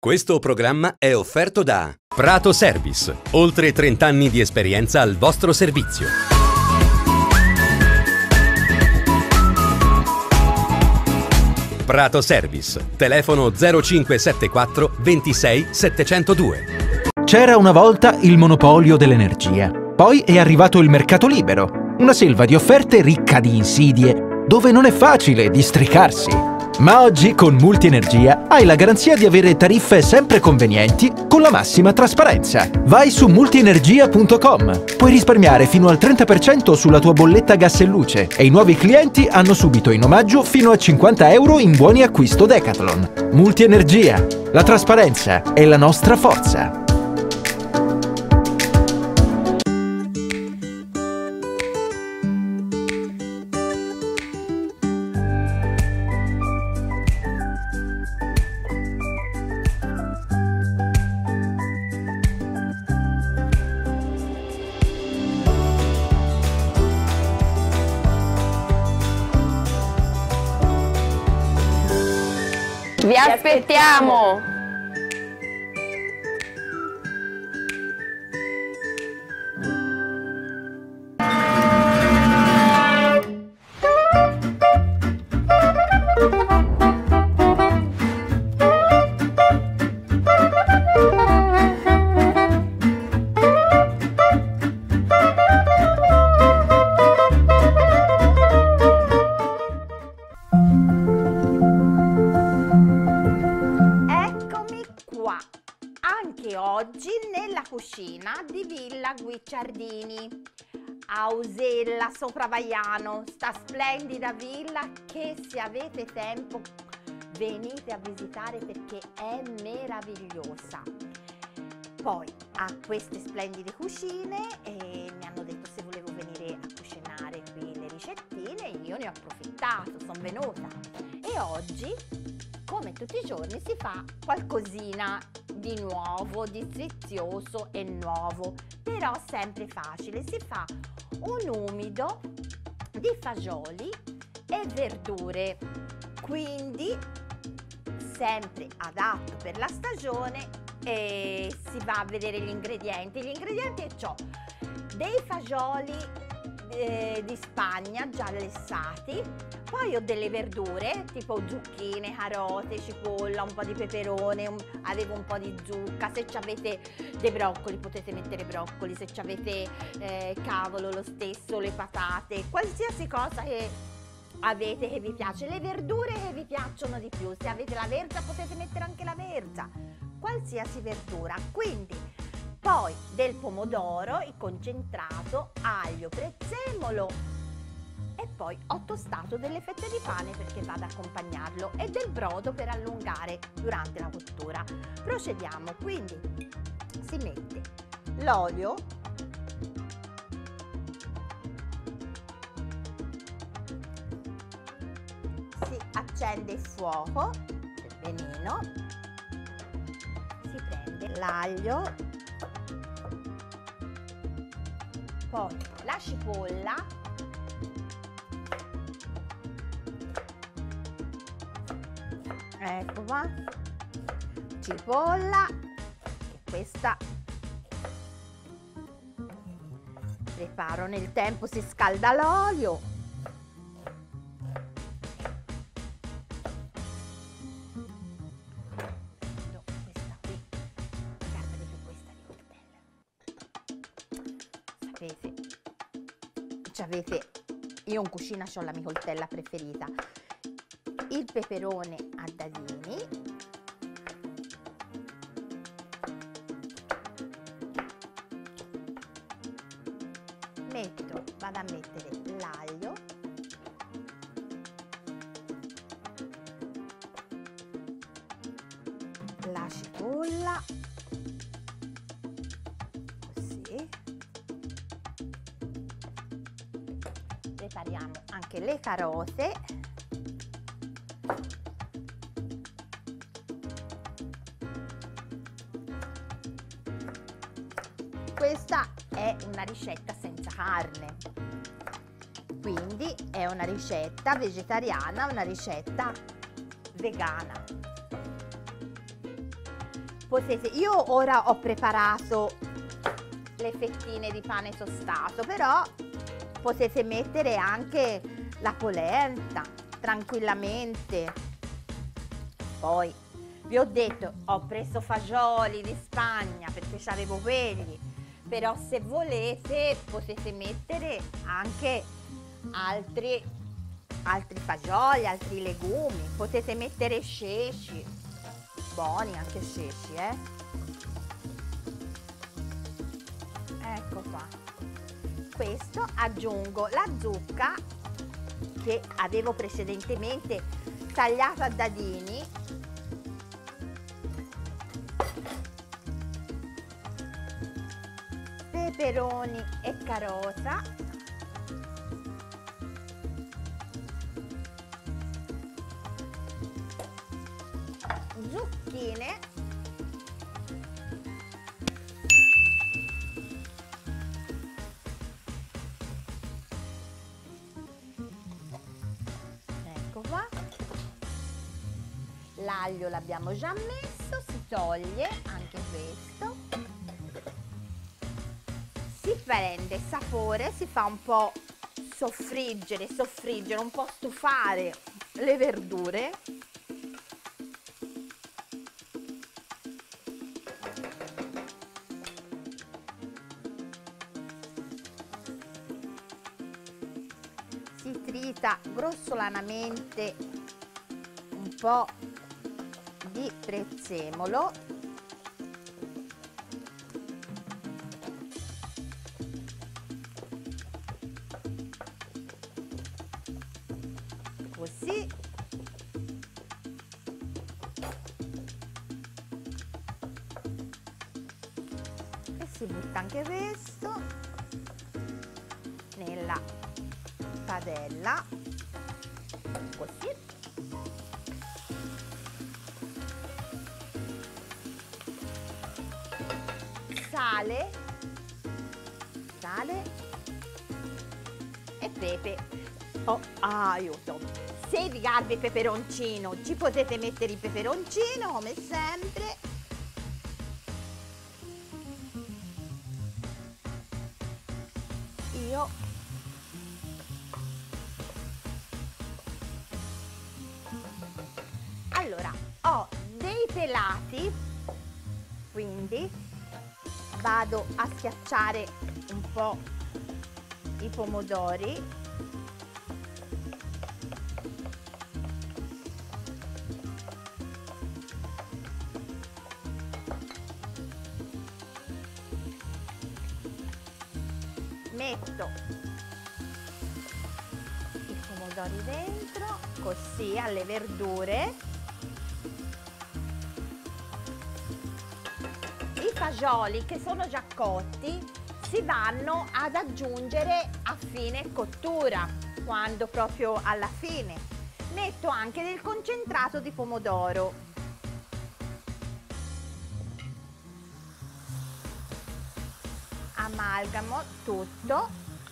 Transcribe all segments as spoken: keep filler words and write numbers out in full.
Questo programma è offerto da Prato Service, oltre trenta anni di esperienza al vostro servizio. Prato Service, telefono zero cinque sette quattro ventisei settecentodue. C'era una volta il monopolio dell'energia, poi è arrivato il mercato libero, una selva di offerte ricca di insidie, dove non è facile districarsi. Ma oggi con Multienergia hai la garanzia di avere tariffe sempre convenienti con la massima trasparenza. Vai su multienergia punto com. Puoi risparmiare fino al trenta per cento sulla tua bolletta gas e luce e i nuovi clienti hanno subito in omaggio fino a cinquanta euro in buoni acquisto Decathlon. Multienergia. La trasparenza è la nostra forza. Vi aspettiamo! Anche oggi nella cucina di Villa Guicciardini, Ausella sopra Vaiano, sta splendida villa che, se avete tempo, venite a visitare perché è meravigliosa. Poi ha queste splendide cucine e mi hanno detto se volevo venire a cucinare qui le ricettine, io ne ho approfittato, sono venuta e oggi, come tutti i giorni, si fa qualcosina di nuovo, di sfizioso e nuovo, però sempre facile. Si fa un umido di fagioli e verdure, quindi sempre adatto per la stagione. E si va a vedere gli ingredienti. Gli ingredienti ho dei fagioli eh, di Spagna già lessati, poi ho delle verdure tipo zucchine, carote, cipolla, un po' di peperone, un, avevo un po' di zucca. Se avete dei broccoli potete mettere broccoli, se avete eh, cavolo lo stesso, le patate, qualsiasi cosa che avete che vi piace, le verdure che vi piacciono di più. Se avete la verza potete mettere anche la verza, qualsiasi verdura. Quindi poi del pomodoro, il concentrato, aglio, prezzemolo e poi ho tostato delle fette di pane perché vado ad accompagnarlo e del brodo per allungare durante la cottura. Procediamo, quindi si mette l'olio, si accende il fuoco, il benino, si prende l'aglio, poi la cipolla, ecco qua, cipolla, e questa preparo nel tempo, si scalda l'olio, no, questa qui, guardate che questa di coltello, sapete, avete, io in cucina ho la mia coltella preferita, il peperone a dadini, metto, vado a mettere l'aglio, la cipolla, così, prepariamo anche le carote, questa è una ricetta senza carne, quindi è una ricetta vegetariana, una ricetta vegana. potete, io ora ho preparato le fettine di pane tostato, però potete mettere anche la polenta tranquillamente. Poi vi ho detto, ho preso fagioli di Spagna perché c'avevo quelli, però se volete potete mettere anche altri, altri fagioli, altri legumi, potete mettere ceci, buoni anche ceci, eh? Ecco qua. Questo aggiungo la zucca che avevo precedentemente tagliata a dadini, peperoni e carota, zucchine, ecco qua, l'aglio l'abbiamo già messo, si toglie anche questo, si prende sapore, si fa un po' soffriggere, soffriggere, un po' stufare le verdure. Si trita grossolanamente un po' di prezzemolo, così, e si butta anche questo nella padella, così. Sale, sale e pepe. Oh, aiuto! Se vi garba il peperoncino, ci potete mettere il peperoncino come sempre. Io allora ho dei pelati, quindi vado a schiacciare un po' i pomodori. Metto i pomodori dentro, così alle verdure. I fagioli che sono già cotti si vanno ad aggiungere a fine cottura, quando proprio alla fine. Metto anche del concentrato di pomodoro. Amalgamo tutto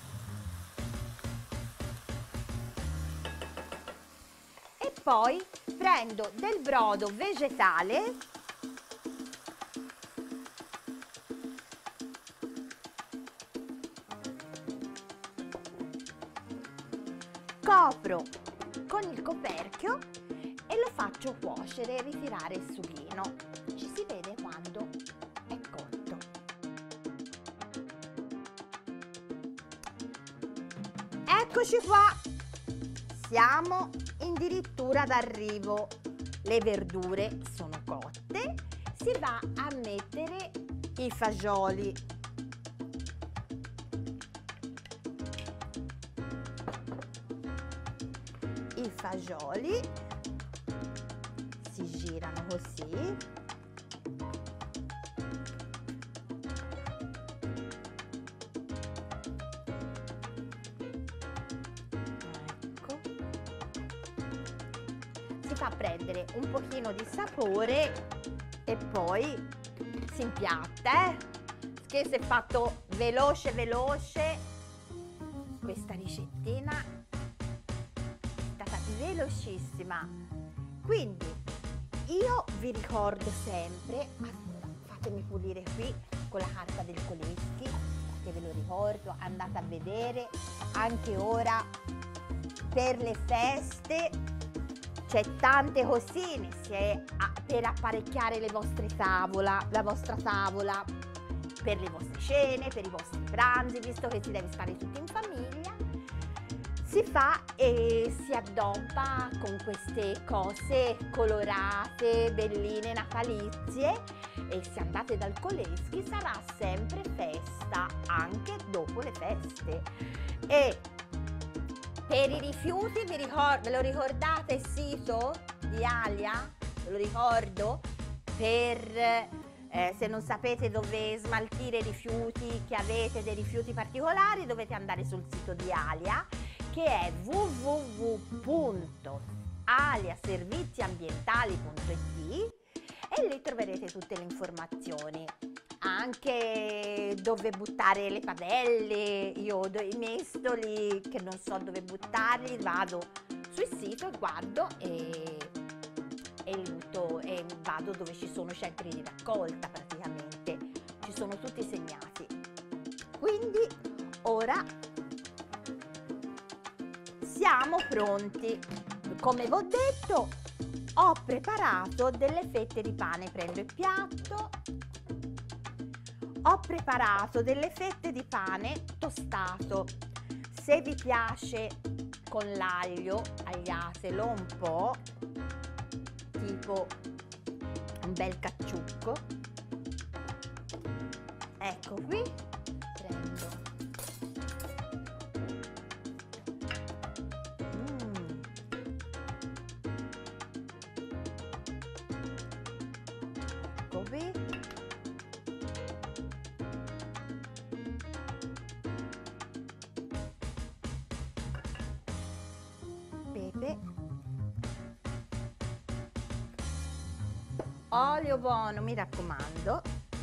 e poi prendo del brodo vegetale, copro con il coperchio e lo faccio cuocere e ritirare il sughino. Ci si vede quando è cotto. Eccoci qua, siamo addirittura d'arrivo. Le verdure sono cotte, si va a mettere i fagioli. I fagioli si girano così. Si fa prendere un pochino di sapore e poi si impiatta, eh? Che si è fatto veloce veloce, questa ricettina è stata velocissima. Quindi io vi ricordo sempre, fatemi pulire qui con la carta del Kolesky, che ve lo ricordo, andate a vedere anche ora per le feste, c'è tante cosine, se per apparecchiare le vostre tavola, la vostra tavola, per le vostre cene, per i vostri pranzi, visto che si deve stare tutti in famiglia, si fa e si addobba con queste cose colorate, belline, natalizie, e se andate dal Kolesky sarà sempre festa anche dopo le feste. E per i rifiuti, vi ricordo, ve lo ricordate il sito di Alia? Ve lo ricordo? Per eh, se non sapete dove smaltire i rifiuti, che avete dei rifiuti particolari, dovete andare sul sito di Alia, che è w w w punto alia servizi ambientali punto i t, e lì troverete tutte le informazioni, anche dove buttare le padelle. Io ho i mestoli che non so dove buttarli, vado sul sito e guardo e, e, butto, e vado dove ci sono centri di raccolta, praticamente ci sono tutti segnati. Quindi ora siamo pronti. Come vi ho detto, ho preparato delle fette di pane. Prendo il piatto, ho preparato delle fette di pane tostato. Se vi piace con l'aglio, agliatelo un po', tipo un bel cacciucco. Ecco qui, prendo qui, pepe, olio buono, mi raccomando,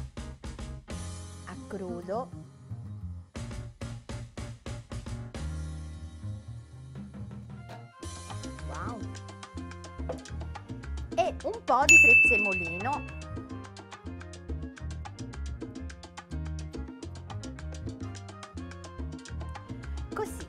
a crudo, wow, e un po' di prezzemolino. Così,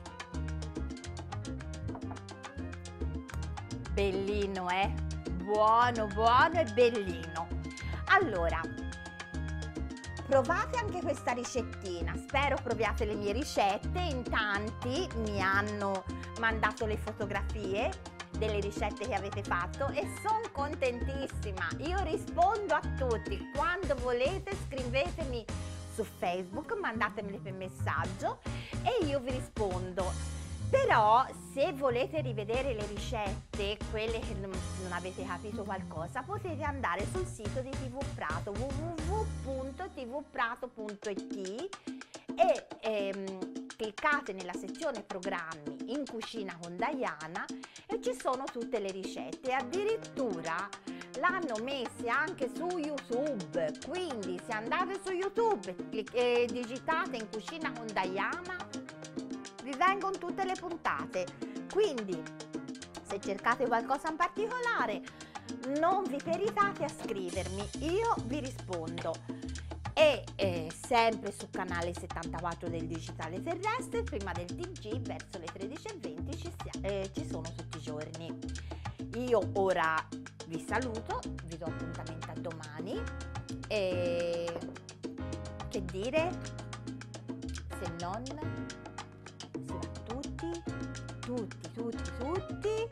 bellino, eh? Buono, buono e bellino. Allora, provate anche questa ricettina, spero proviate le mie ricette. In tanti mi hanno mandato le fotografie delle ricette che avete fatto e sono contentissima. Io rispondo a tutti, quando volete scrivetemi su Facebook, mandatemeli per messaggio e io vi rispondo. Però se volete rivedere le ricette, quelle che non, non avete capito qualcosa, potete andare sul sito di T V Prato, w w w punto t v prato punto i t, e ehm, cliccate nella sezione programmi in cucina con Diana e ci sono tutte le ricette. Addirittura l'hanno messe anche su YouTube, quindi se andate su YouTube e digitate in cucina con Diana vi vengono tutte le puntate. Quindi se cercate qualcosa in particolare non vi peritate a scrivermi, io vi rispondo. E eh, sempre sul canale settantaquattro del Digitale Terrestre, prima del T G, verso le tredici e venti ci, eh, ci sono tutti i giorni. Io ora vi saluto, vi do appuntamento a domani e che dire, se non si va tutti, tutti, tutti, tutti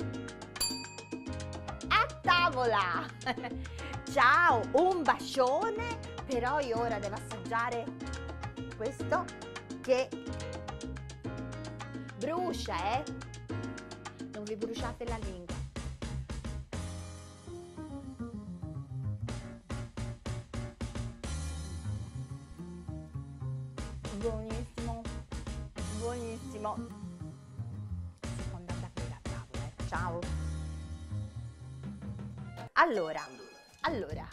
a tavola! Ciao, un bacione! Però io ora devo assaggiare questo che brucia, eh? Non vi bruciate la lingua. Buonissimo, buonissimo. Si può andare da qui a tavola, eh? Ciao. Allora, allora.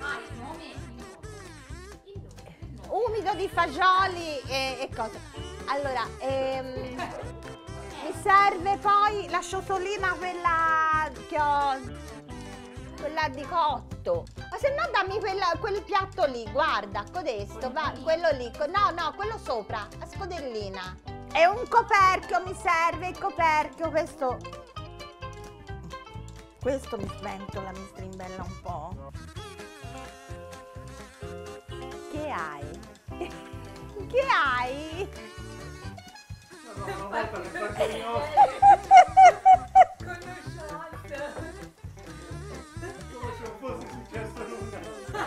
Umido di fagioli e, e cose. Allora, ehm, mi serve poi la ciotolina, quella che ho, quella di cotto. se no dammi quella, quel piatto lì, guarda, codesto, va, quello lì, no, no, quello sopra, a scodellina. È un coperchio, mi serve il coperchio, questo... Questo mi sventola, mi strimbella un po'. Che hai? Che hai? No, no, una volta le farfalle come se non fosse successo nulla.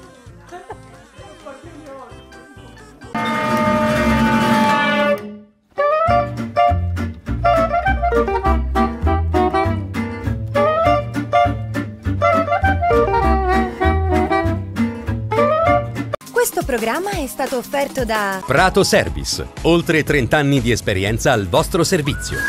Questo programma è stato offerto da Prato Service, oltre trenta anni di esperienza al vostro servizio.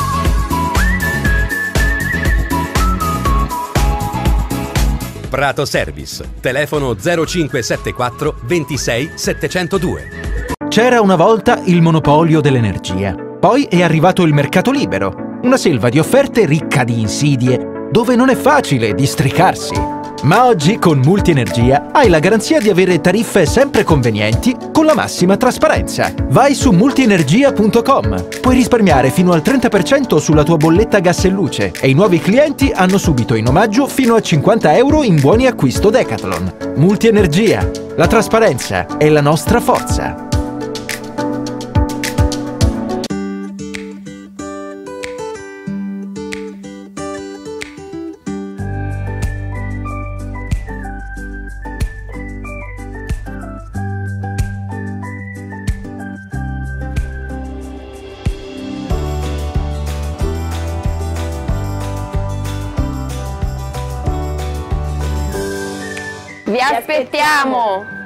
Prato Service, telefono zero cinque sette quattro ventisei settecentodue. C'era una volta il monopolio dell'energia, poi è arrivato il mercato libero, una selva di offerte ricca di insidie, dove non è facile districarsi. Ma oggi con Multienergia hai la garanzia di avere tariffe sempre convenienti con la massima trasparenza. Vai su multienergia punto com, puoi risparmiare fino al trenta per cento sulla tua bolletta gas e luce e i nuovi clienti hanno subito in omaggio fino a cinquanta euro in buoni acquisto Decathlon. Multienergia, la trasparenza è la nostra forza. Vi aspettiamo!